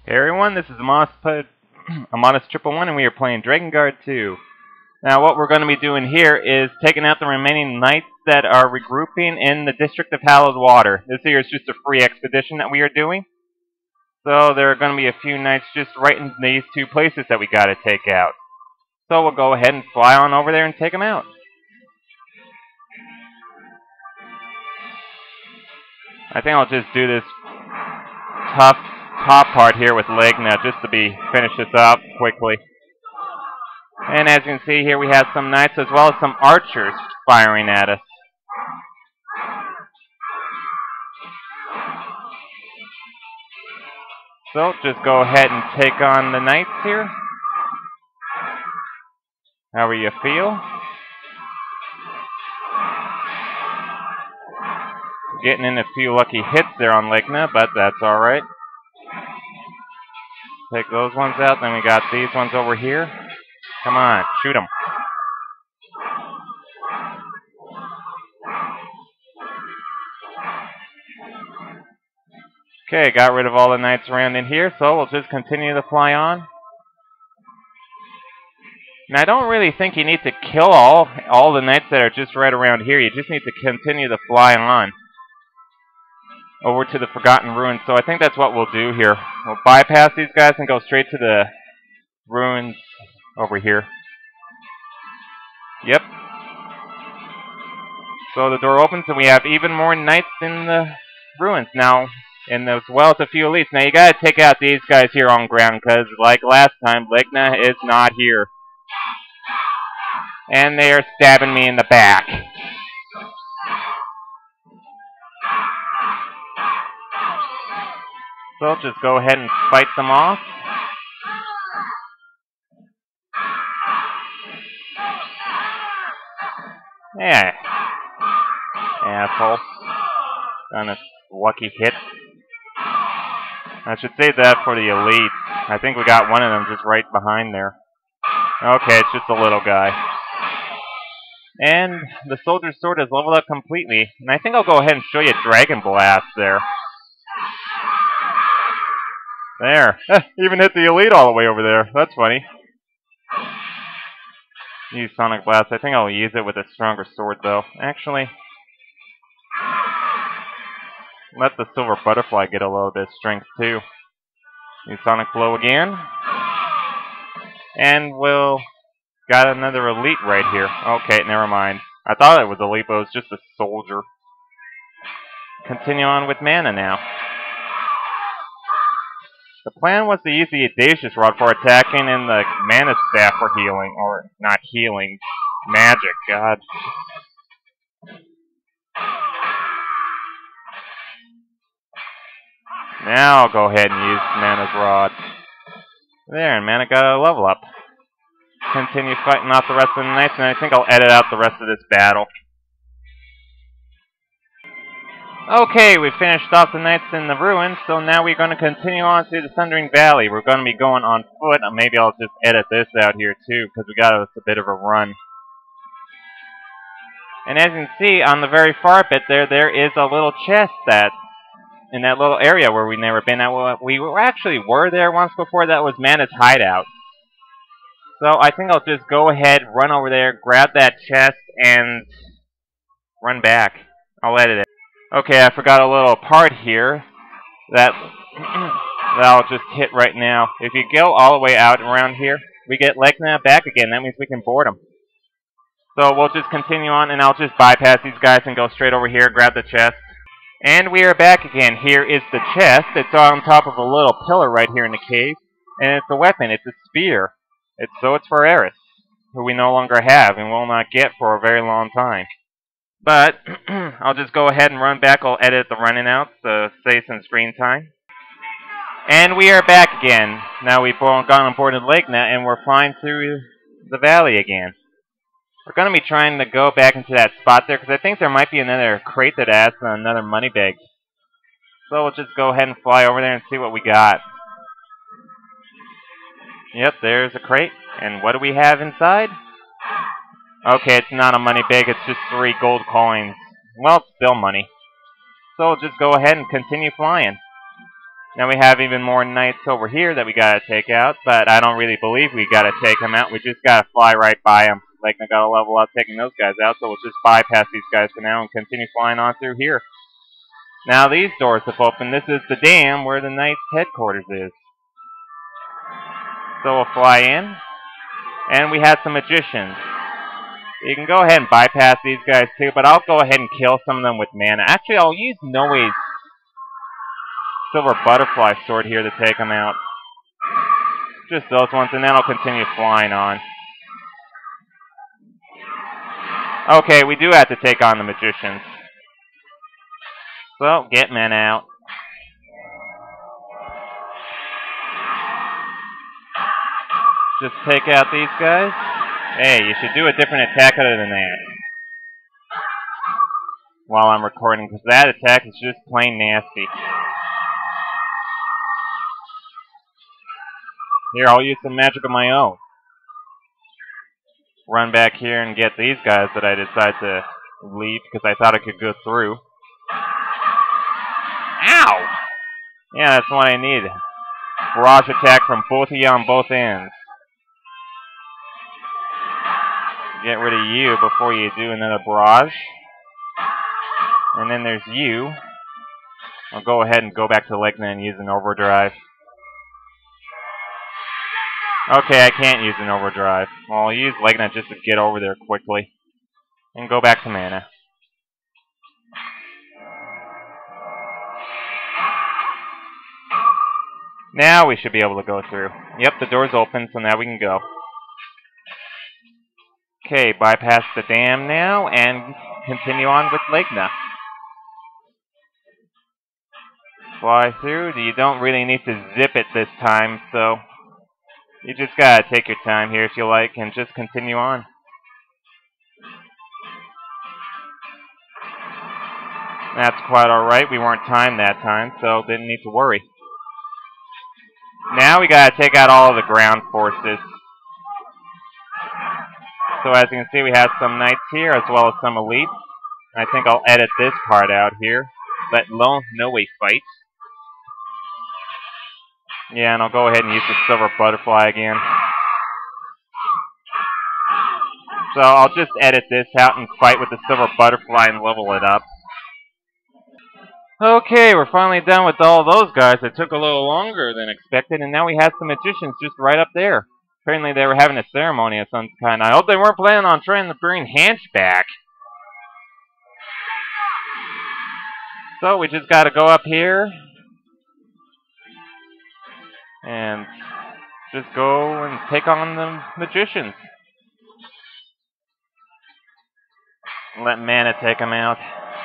Hey everyone, this is Amonis Triple One, and we are playing Drakengard 2. Now, what we're going to be doing here is taking out the remaining knights that are regrouping in the District of Hallowed Water. This here is just a free expedition that we are doing. So there are going to be a few knights just right in these two places that we got to take out. So we'll go ahead and fly on over there and take them out. I think I'll just do this tough top part here with Legna just to finish this up quickly. And as you can see here, we have some knights as well as some archers firing at us. So just go ahead and take on the knights here. However you feel. Getting in a few lucky hits there on Legna, but that's alright. Take those ones out, then we got these ones over here. Come on, shoot them. Okay, got rid of all the knights around in here, so we'll just continue to fly on. Now, I don't really think you need to kill all the knights that are just right around here. You just need to continue to fly on over to the Forgotten Ruins. So I think that's what we'll do here. We'll bypass these guys and go straight to the ruins over here. Yep. So the door opens and we have even more knights in the ruins now, and as well as a few elites. Now you gotta take out these guys here on ground, because like last time, Legna is not here. And they are stabbing me in the back. So I'll just go ahead and fight them off. Yeah. Asshole. Done a lucky hit. I should save that for the elite. I think we got one of them just right behind there. Okay, it's just a little guy. And the soldier's sword is leveled up completely. And I think I'll go ahead and show you Dragon Blast there. There. Even hit the elite all the way over there. That's funny. Use Sonic Blast. I think I'll use it with a stronger sword, though. Actually, let the Silver Butterfly get a little bit of strength, too. Use Sonic Blow again. And we'll... got another elite right here. Okay, never mind. I thought it was elite, but it was just a soldier. Continue on with mana now. The plan was to use the Audacious Rod for attacking and the Mana Staff for healing. Or, not healing. Magic, God. Now I'll go ahead and use Mana's Rod. There, and Mana got a level up. Continue fighting off the rest of the knights, and I think I'll edit out the rest of this battle. Okay, we finished off the knights in the ruins, so now we're going to continue on to the Thundering Valley. We're going to be going on foot. Maybe I'll just edit this out here too, because we got us a bit of a run. And as you can see, on the very far bit there is a little chest that, in that little area where we've never been at. We actually were there once before. That was Mana's hideout. So I think I'll just go ahead, run over there, grab that chest, and run back. I'll edit it. Okay, I forgot a little part here that I'll just hit right now. If you go all the way out around here, we get Legna back again. That means we can board them. So we'll just continue on, and I'll just bypass these guys and go straight over here, grab the chest. And we are back again. Here is the chest. It's on top of a little pillar right here in the cave. And it's a weapon. It's a spear. It's for Eris, who we no longer have and will not get for a very long time. But I'll just go ahead and run back. I'll edit the running out to save some screen time. And we are back again. Now we've gone on board Legna, and we're flying through the valley again. We're going to be trying to go back into that spot there, because I think there might be another crate that has another money bag. So we'll just go ahead and fly over there and see what we got. Yep, there's a crate. And what do we have inside? Okay, it's not a money bag, it's just 3 gold coins. Well, it's still money. So we'll just go ahead and continue flying. Now we have even more knights over here that we gotta take out, but I don't really believe we gotta take them out. We just gotta fly right by them. Legna gotta level up taking those guys out, so we'll just bypass these guys for now and continue flying on through here. Now these doors have opened. This is the dam where the Knights' headquarters is. So we'll fly in, and we have some magicians. You can go ahead and bypass these guys too, but I'll go ahead and kill some of them with mana. Actually, I'll use Noe's silver butterfly sword here to take them out. Just those ones, and then I'll continue flying on. Okay, we do have to take on the magicians. So, get men out. Just take out these guys. Hey, you should do a different attack other than that while I'm recording, because that attack is just plain nasty. Here, I'll use some magic of my own. Run back here and get these guys that I decide to leave because I thought I could go through. Ow! Yeah, that's what I need. Barrage attack from both of you on both ends. Get rid of you before you do another barrage. And then there's you. I'll go ahead and go back to Legna and use an overdrive. Okay, I can't use an overdrive. Well, I'll use Legna just to get over there quickly. And go back to mana. Now we should be able to go through. Yep, the door's open, so now we can go. Okay, bypass the dam now, and continue on with Legna. Fly through. You don't really need to zip it this time, so you just gotta take your time here if you like, and just continue on. That's quite alright. We weren't timed that time, so didn't need to worry. Now we gotta take out all of the ground forces. So as you can see, we have some knights here, as well as some elites. I think I'll edit this part out here. Let Noe fight. Yeah, and I'll go ahead and use the silver butterfly again. So I'll just edit this out and fight with the silver butterfly and level it up. Okay, we're finally done with all those guys. It took a little longer than expected, and now we have some magicians just right up there. Apparently they were having a ceremony of some kind. I hope they weren't planning on trying to bring Hanch back. So we just gotta go up here and just go and take on the magicians. Let mana take them out.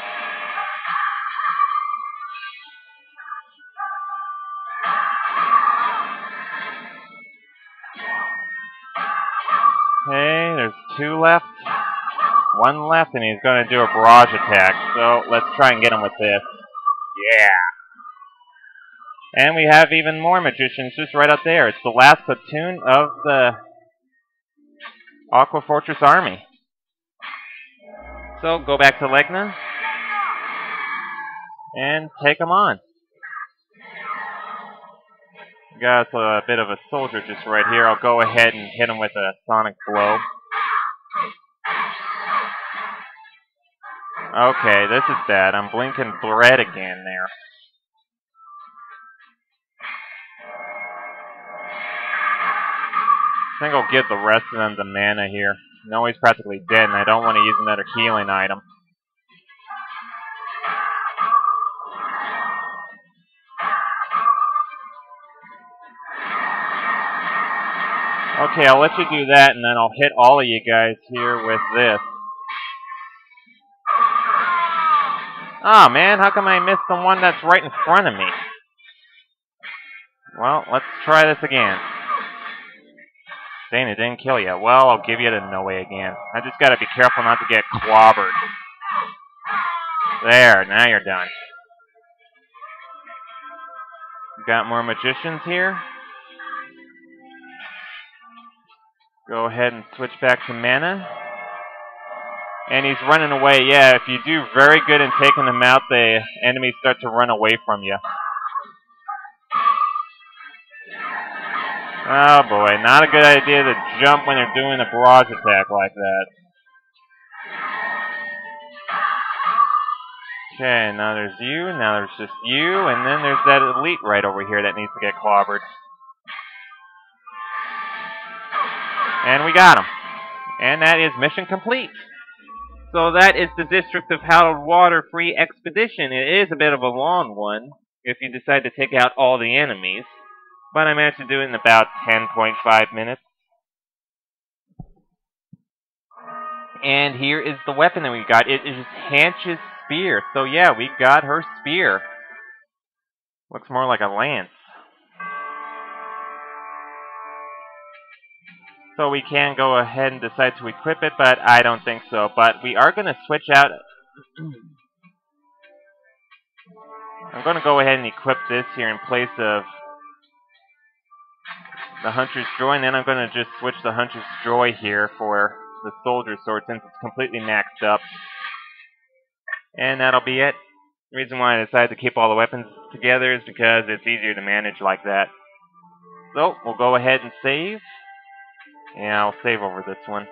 Okay, there's 2 left. 1 left, and he's going to do a barrage attack. So let's try and get him with this. Yeah! And we have even more magicians just right up there. It's the last platoon of the Aqua Fortress army. So go back to Legna and take them on. Got a bit of a soldier just right here. I'll go ahead and hit him with a sonic blow. Okay, this is bad. I'm blinking red again there. I think I'll give the rest of them the mana here. No, he's practically dead, and I don't want to use another healing item. Okay, I'll let you do that, and then I'll hit all of you guys here with this. Ah, man, how come I missed the one that's right in front of me? Well, let's try this again. Dang, it didn't kill you. Well, I'll give you the Noe again. I just gotta be careful not to get clobbered. There, now you're done. Got more magicians here. Go ahead and switch back to mana. And he's running away. Yeah, if you do very good in taking him out, the enemies start to run away from you. Oh boy, not a good idea to jump when they're doing a barrage attack like that. Okay, now there's you, now there's just you, and then there's that elite right over here that needs to get clobbered. And we got him. And that is mission complete. So that is the District of Hallowed Water free expedition. It is a bit of a long one if you decide to take out all the enemies, but I managed to do it in about 10.5 minutes. And here is the weapon that we got. It is Hanch's spear. So yeah, we got her spear. Looks more like a lance. So we can go ahead and decide to equip it, but I don't think so. But we are going to switch out. I'm going to go ahead and equip this here in place of the Hunter's Joy, and then I'm going to just switch the Hunter's Joy here for the Soldier Sword since it's completely maxed up. And that'll be it. The reason why I decided to keep all the weapons together is because it's easier to manage like that. So, we'll go ahead and save. Yeah, I'll save over this one.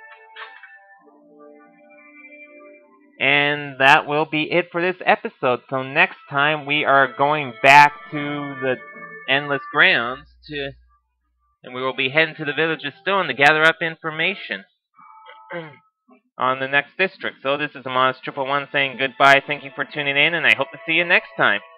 And that will be it for this episode. So next time we are going back to the Endless Grounds and we will be heading to the Village of Stone to gather up information on the next district. So this is Amos111 saying goodbye. Thank you for tuning in, and I hope to see you next time.